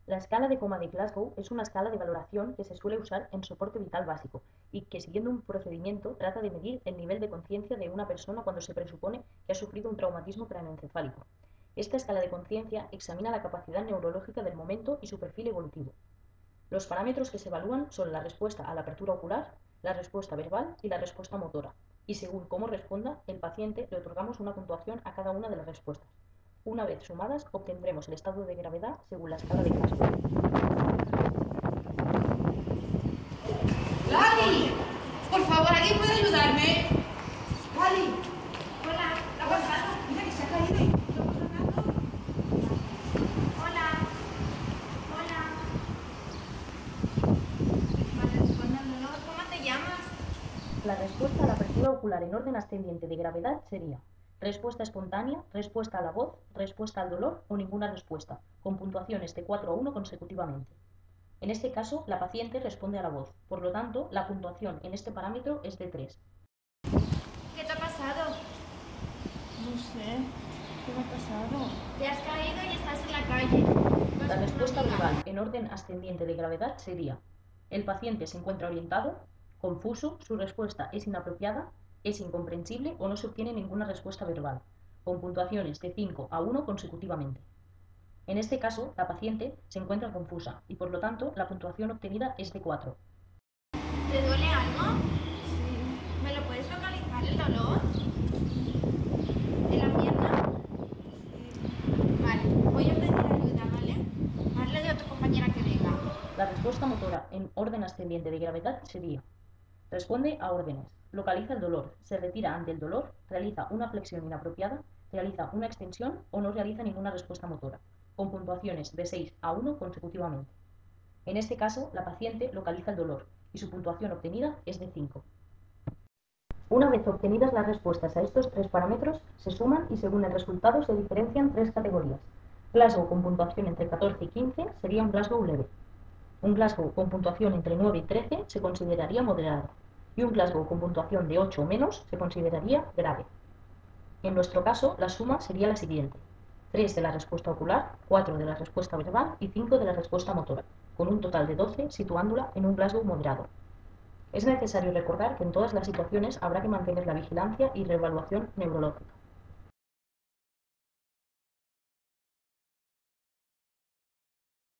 La escala de coma de Glasgow es una escala de valoración que se suele usar en soporte vital básico y que, siguiendo un procedimiento, trata de medir el nivel de conciencia de una persona cuando se presupone que ha sufrido un traumatismo craneoencefálico. Esta escala de conciencia examina la capacidad neurológica del momento y su perfil evolutivo. Los parámetros que se evalúan son la respuesta a la apertura ocular, la respuesta verbal y la respuesta motora, y según cómo responda el paciente le otorgamos una puntuación a cada una de las respuestas. Una vez sumadas, obtendremos el estado de gravedad según la escala de Glasgow. ¡Lali! Por favor, ¿alguien puede ayudarme? ¡Lali! Hola. ¿Qué ha pasado? Mira que se ha caído y lo hemos tocado. Hola. Hola. Vale, respondiéndolo. ¿Cómo te llamas? La respuesta a la apertura ocular en orden ascendiente de gravedad sería respuesta espontánea, respuesta a la voz, respuesta al dolor o ninguna respuesta, con puntuaciones de 4 a 1 consecutivamente. En este caso, la paciente responde a la voz, por lo tanto, la puntuación en este parámetro es de 3. ¿Qué te ha pasado? No sé. ¿Qué me ha pasado? Te has caído y estás en la calle. La respuesta verbal en orden ascendiente de gravedad sería: el paciente se encuentra orientado, confuso, su respuesta es inapropiada, es incomprensible o no se obtiene ninguna respuesta verbal, con puntuaciones de 5 a 1 consecutivamente. En este caso, la paciente se encuentra confusa y por lo tanto la puntuación obtenida es de 4. ¿Te duele algo? Sí. ¿Me lo puedes localizar el dolor? ¿En la pierna? Sí. Vale, voy a pedir ayuda, ¿vale? Hazle de otra compañera que venga. La respuesta motora en orden ascendiente de gravedad sería: responde a órdenes, localiza el dolor, se retira ante el dolor, realiza una flexión inapropiada, realiza una extensión o no realiza ninguna respuesta motora, con puntuaciones de 6 a 1 consecutivamente. En este caso, la paciente localiza el dolor y su puntuación obtenida es de 5. Una vez obtenidas las respuestas a estos 3 parámetros, se suman y según el resultado se diferencian 3 categorías. Glasgow con puntuación entre 14 y 15 sería un Glasgow leve. Un Glasgow con puntuación entre 9 y 13 se consideraría moderado. Y un Glasgow con puntuación de 8 o menos se consideraría grave. En nuestro caso, la suma sería la siguiente: 3 de la respuesta ocular, 4 de la respuesta verbal y 5 de la respuesta motora, con un total de 12 situándola en un Glasgow moderado. Es necesario recordar que en todas las situaciones habrá que mantener la vigilancia y reevaluación neurológica.